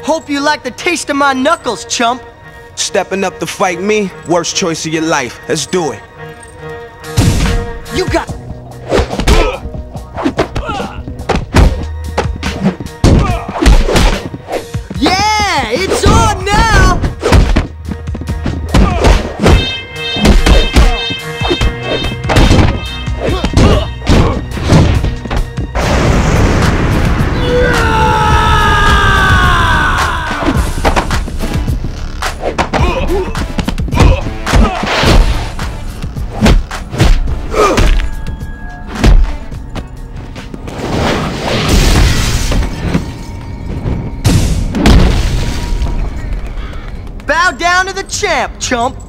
Hope you like the taste of my knuckles, chump. Stepping up to fight me, worst choice of your life. Let's do it. You got... Yeah, it's on now! Bow down to the champ, chump!